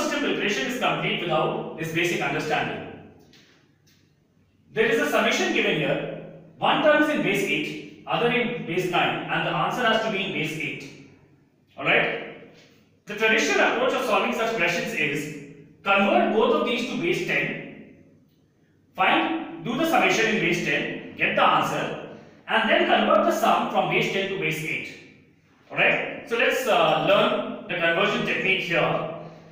system preparation is complete without this basic understanding. There is a summation given here. One term is in base 8, other in base 9, and the answer has to be in base 8. Alright? The traditional approach of solving such questions is convert both of these to base 10, do the summation in base 10, get the answer, and then convert the sum from base 10 to base 8. Alright? So let's learn the conversion technique here.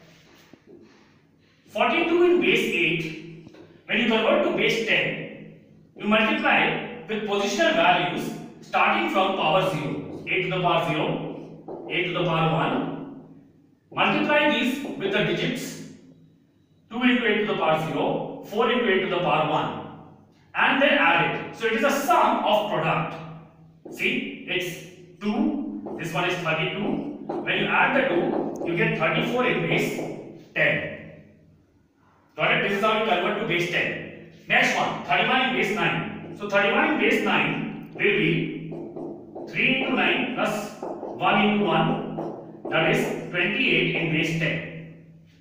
42 in base 8, when you convert to base 10, you multiply with positional values starting from power 0. 8 to the power 0, 8 to the power 1. Multiply these with the digits 2 into 8 to the power 0, 4 into 8 to the power 1. And then add it. So it is a sum of product. See, it's 2, this one is 32. When you add the 2, you get 34 in base 10. Got it? This is how you convert to base 10. Next one, 31 in base 9. So 31 in base 9 will be 3 into 9 plus 1 into 1, that is 28 in base 10.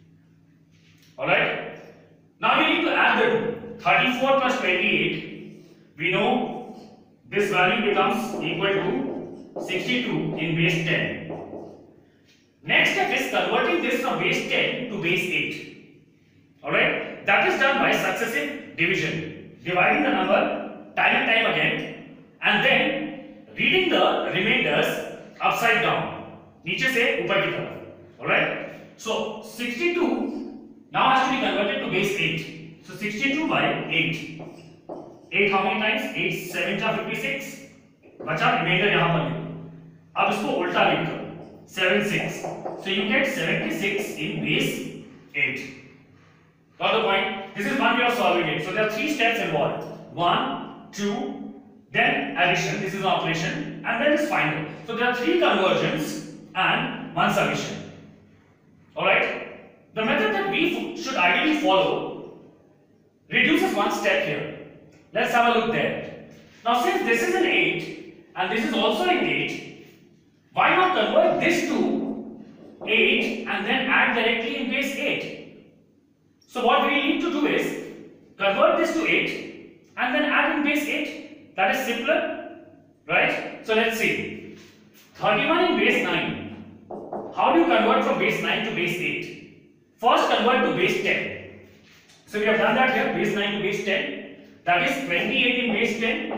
Alright? Now we need to add the 2. 34 plus 28, we know this value becomes equal to 62 in base 10. Next step is converting this from base 10 to base 8. Alright? That is done by successive division. Dividing the number time and time again and then reading the remainders upside down. नीचे से ऊपर की तरफ. Alright? So 62 now has to be converted to base 8. So 62 by 8. 8 how many times? 8 7 are 56. बचा reminder यहाँ पर लिखो. अब इसको उल्टा लिख दो. 7 6. So you get 76 in base 8. Got the point? This is one way of solving it. So there are 3 steps involved. 1, 2, then addition. This is an operation, and then is final. So there are 3 conversions and 1 summation. All right. The method that we should ideally follow reduces 1 step here. Let's have a look there. Now since this is an 8 and this is also an 8, why not convert this to 8 and then add directly in base 8? So what we need to do is convert this to 8 and then add in base 8. That is simpler, right? So let's see. 31 in base 9. How do you convert from base 9 to base 8? First convert to base 10. So we have done that here, base 9 to base 10. That is 28 in base 10.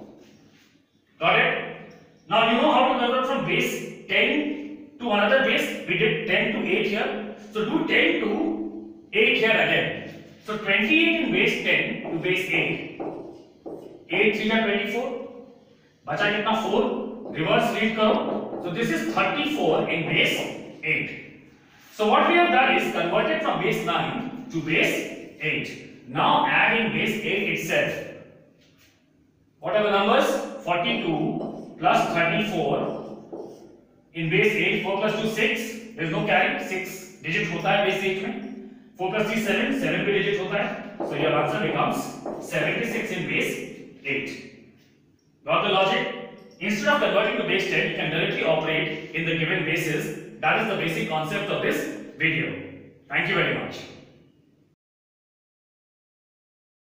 Got it? Now you know how to convert from base 10 to another base. We did 10 to 8 here. So do 10 to 8 here again. So 28 in base 10 to base 8. 8 3 are 24. बचा कितना 4. Reverse read करो. So this is 34 in base 8. So what we have done is converted from base 9 to base 8. Now add in base 8 itself. What are the numbers? 42 plus 34 in base 8. 4 plus 2 6. There is no carry. 6 digit होता है base 8 में. 4 plus 3 7. 7 भी digit होता है. So your answer becomes 76 in base 8. Got the logic? Instead of converting to base 10, you can directly operate in the given bases. That is the basic concept of this video. Thank you very much.